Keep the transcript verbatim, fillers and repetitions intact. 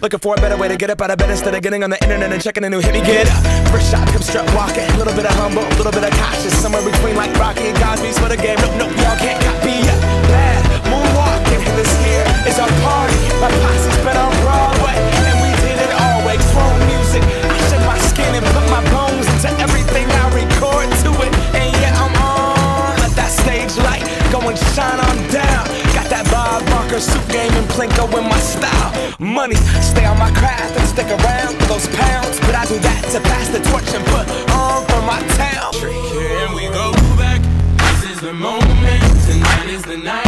Looking for a better way to get up out of bed instead of getting on the internet and checking a new hit. Me get up, first shot, come strut walking. A little bit of humble, a little bit of cautious. Somewhere between like Rocky and Cosby's for the game. Nope, nope, y'all can't copy yet. Bad moonwalking, and this here is our party. My posse's been on Broadway, and we did it all way. Chrome music, I shed my skin and put my bones into everything I record to it. And yeah, I'm on. Let that stage light go and shine on down. Got that Bob Barker suit game and Plinko in my style. Money, stay on my craft and stick around for those pounds. But I do that to pass the torch and put on for my town. Can we go back? This is the moment. Tonight is the night.